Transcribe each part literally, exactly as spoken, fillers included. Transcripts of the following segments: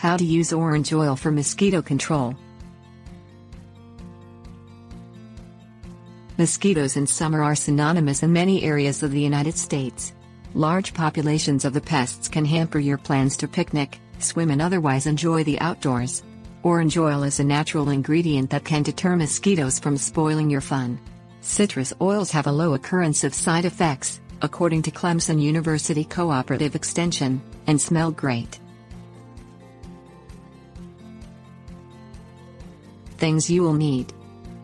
How to use orange oil for mosquito control. Mosquitoes in summer are synonymous in many areas of the United States. Large populations of the pests can hamper your plans to picnic, swim and otherwise enjoy the outdoors. Orange oil is a natural ingredient that can deter mosquitoes from spoiling your fun. Citrus oils have a low occurrence of side effects, according to Clemson University Cooperative Extension, and smell great. Things you will need: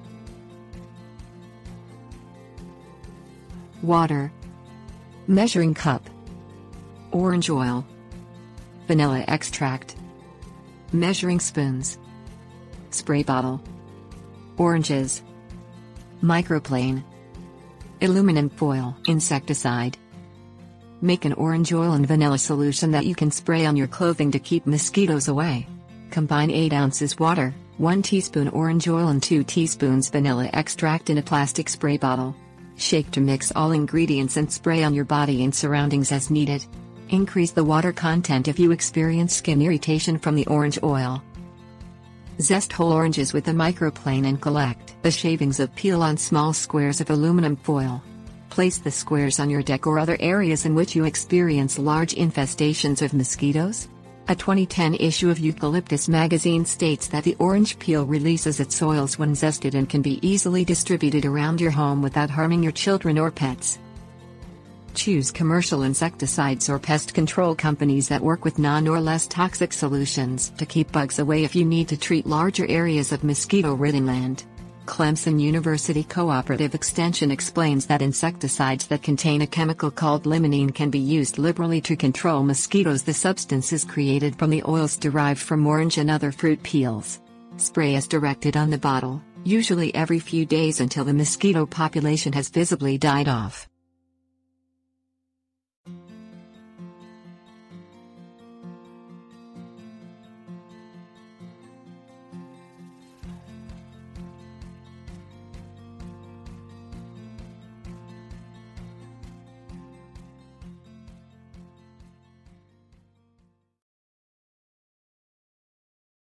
water, measuring cup, orange oil, vanilla extract, measuring spoons, spray bottle, oranges, microplane, aluminum foil, insecticide. Make an orange oil and vanilla solution that you can spray on your clothing to keep mosquitoes away. Combine eight ounces water, one teaspoon orange oil and two teaspoons vanilla extract in a plastic spray bottle. Shake to mix all ingredients and spray on your body and surroundings as needed. Increase the water content if you experience skin irritation from the orange oil. Zest whole oranges with a microplane and collect the shavings of peel on small squares of aluminum foil. Place the squares on your deck or other areas in which you experience large infestations of mosquitoes. A twenty ten issue of Eucalyptus magazine states that the orange peel releases its oils when zested and can be easily distributed around your home without harming your children or pets. Choose commercial insecticides or pest control companies that work with non or less toxic solutions to keep bugs away if you need to treat larger areas of mosquito-ridden land. Clemson University Cooperative Extension explains that insecticides that contain a chemical called limonene can be used liberally to control mosquitoes. The substance is created from the oils derived from orange and other fruit peels. Spray as directed on the bottle, usually every few days until the mosquito population has visibly died off.